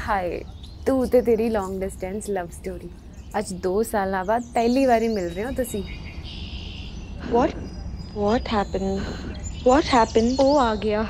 हाय तू ते तेरी लॉन्ग डिस्टेंस लव स्टोरी अज 2 साल बाद पहली बारी मिल रहे हो तुसी। What happened? What happened? ओ आ गया।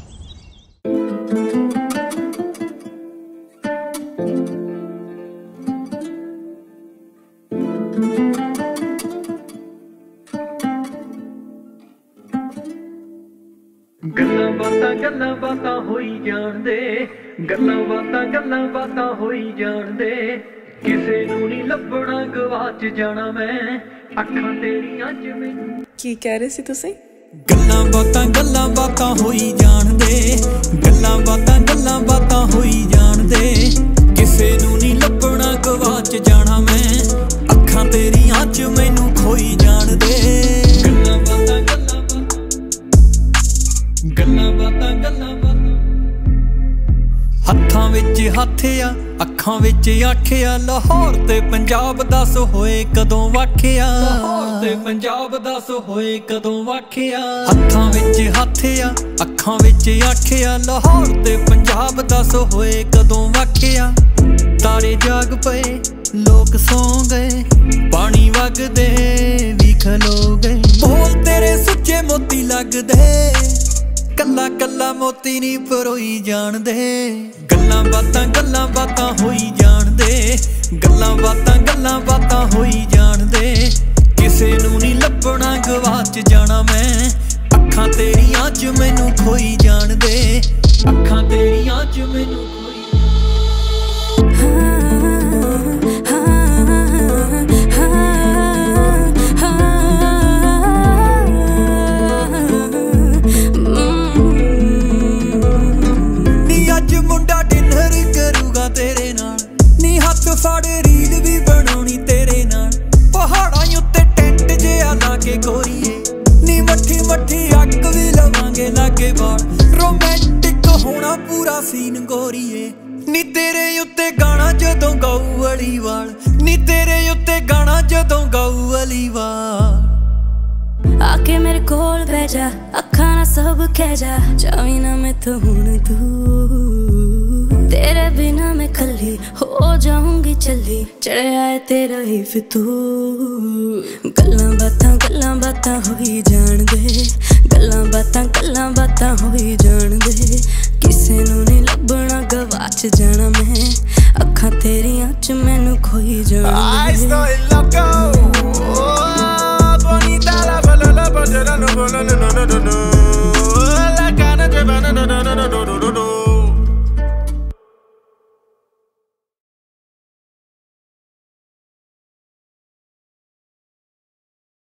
गल्लां बातां होई जान दे, गल्लां बातां होई जान दे। किसे नूं नी लभना गवाच जाना मैं, अखां तेरियां च मैनूं। की कह रहे सी तुसीं? गल्लां बातां होई जान दे, गल्लां बातां होई जान दे। किसे नूं नी लभना गवाच जाना मैं, अखां तेरियां च मैनूं खोई जान दे। गल्लां बातां हत्थां विच हत्थ आ अखां विच अख आ। लाहौर ते पंजाब दस होए कदों वाखिया, लाहौर ते पंजाब दस होए कदों वाखिया। हत्थां विच हत्थ आ अखां विच अख आ। लाहौर ते पंजाब दस होए कदों वाखिया। तारे जाग पे लोग सौ गए, पानी वगदे भी खलो गए। बोल तेरे सुच्चे मोती लगदे, कल्ला कल्ला मोती नी परोई जान दे। गल्लां बातां होई जान दे, गल्लां बातां होई जान दे। किसे नूं नी लभना गवाच जाना मैं, अखां तेरियां च मैनूं खोई जान दे। अखां तेरियां च मैनूं खोई। साढ़े रील भी बनाउणी तेरे नाल, पहाड़ां उत्ते टेंट जिहा लाके गोरीए। नी मट्ठी मट्ठी अग भी लवांगे लागे बाल, रोमांटिक होना पूरा सीन गोरीए। नी तेरे उत्ते गाना जदों गाऊ अली वाल, नी तेरे उत्ते गाना जदों गाऊ अली वाल। आके मेरे कोल बह जा, अखां ना सब कह जा, जावी ना मैं तो हुण तू। तेरे बिना मैं खली हो जाऊंगी चली, चढ़िया है तेरा ही फितूर। गल्लां बातां होई जान दे, गल्लां बातां होई जान दे। किसे नूं नी लभना गवाच जाना मैं, अखां तेरियां च मैनूं खोई जान दे।